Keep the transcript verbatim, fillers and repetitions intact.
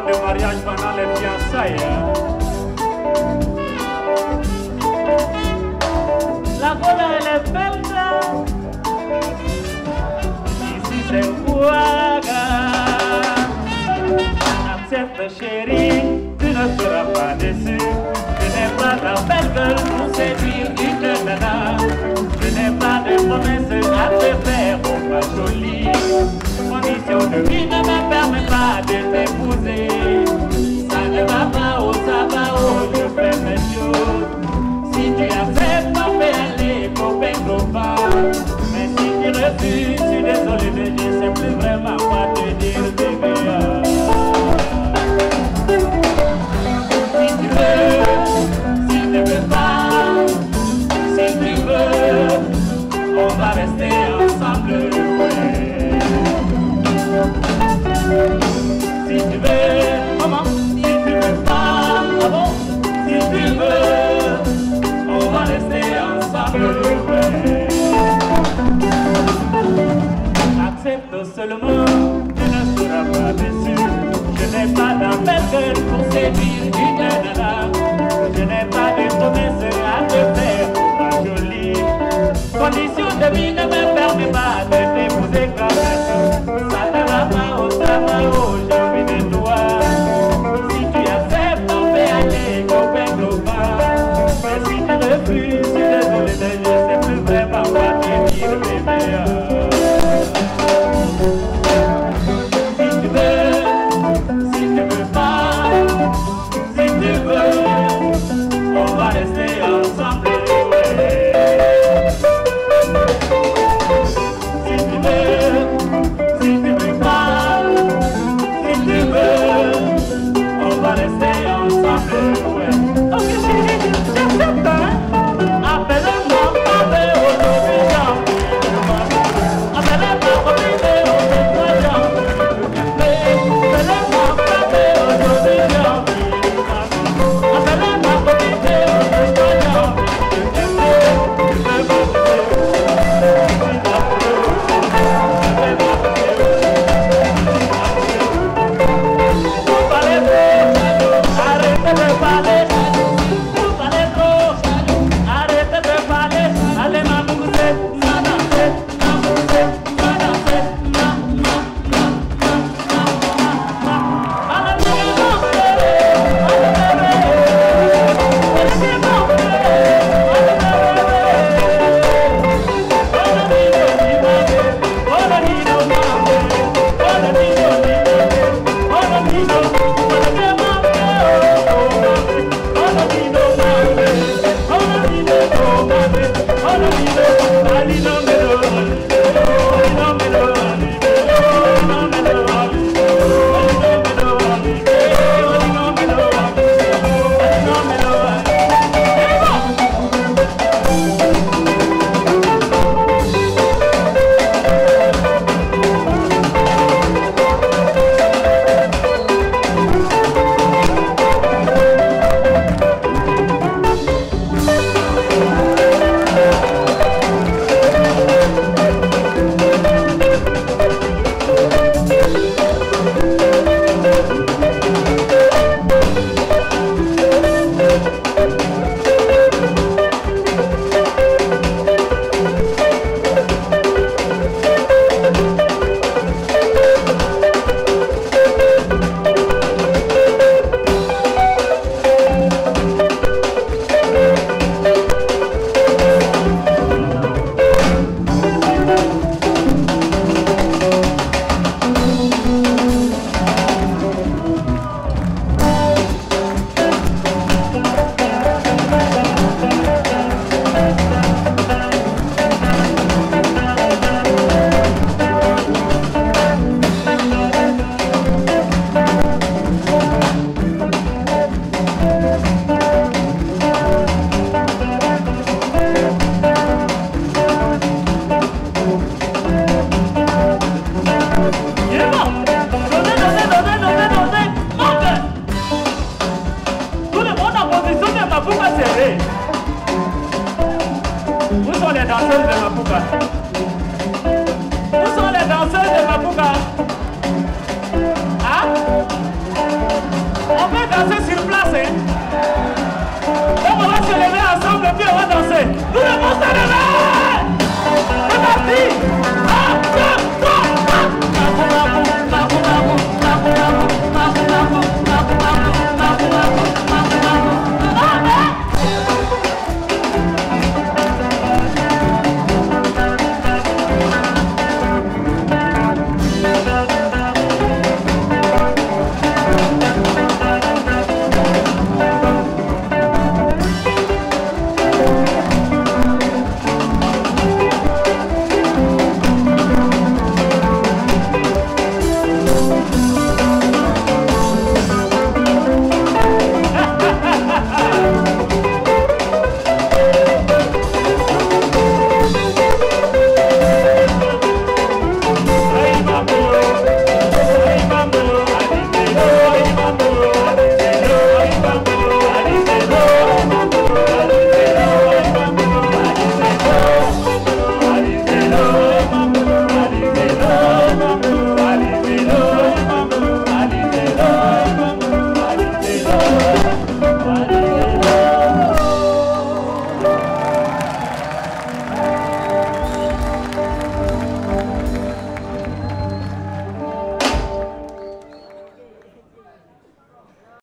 de mariage pendant les fiançailles. La couleur elle est belle. Ici c'est Ouaga. Accepte chérie, tu ne seras pas déçu. Je n'ai pas la belle gueule pour séduire une nana. Je n'ai pas de promesses à te faire, mon pas joli. Condition de vie ne me permet pas de t'épouser. Ça ne va pas, oh ça va, oh je fais mes choses. Si tu acceptes, on peut aller copain global. Mais si tu refuses, je suis désolé, mais je ne sais plus vraiment quoi te dire, bébé. Si tu veux, si tu veux pas, si tu veux, on va rester ensemble, ouais. Si tu veux, comment? Si tu veux pas, ah bon? Si tu veux, on va rester ensemble, ouais. Accepte seulement, tu ne seras pas déçu. Je n'ai pas la belle gueule pour séduire une nana. Je n'ai pas de promesses à te faire, pas jolie. Condition de vie ne me permet pas de t'épouser comme ça. Ça ne va pas, oh ça va, oh j'ai envie de toi. Si tu acceptes, on peut aller copain global. Mais si tu refuses, je suis désolé, mais je ne sais plus vraiment quoi te dire, bébé. Si tu veux, si tu veux pas, si tu veux, on va rester ensemble, ouais. Si ça de